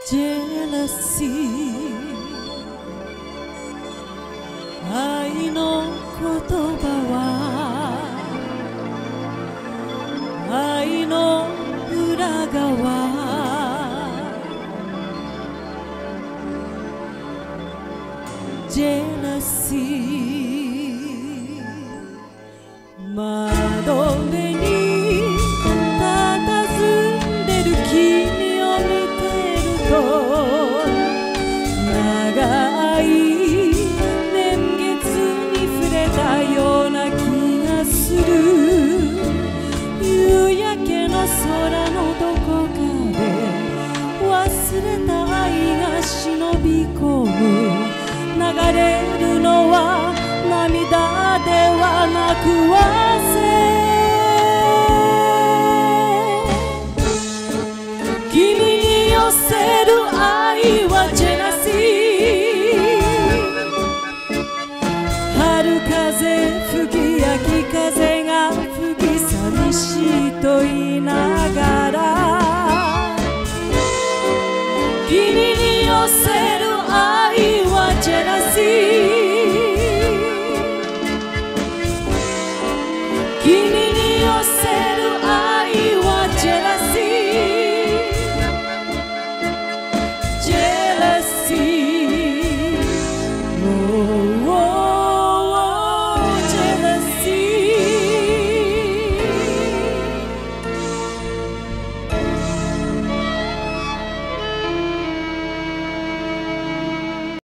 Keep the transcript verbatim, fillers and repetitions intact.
Jealousy 愛の言葉は愛の裏側Jealousy 窓辺に佇んでる君を見てると長い年月に触れたような気がする夕焼けの空のどこかで忘れた愛が忍び込む流れるのは涙ではなく汗君に寄せる愛はジェラシー春風吹き焼き風が吹き寂しいと言いながら君に寄せる愛はジェラシー君に寄せる愛はジェラシージェラシー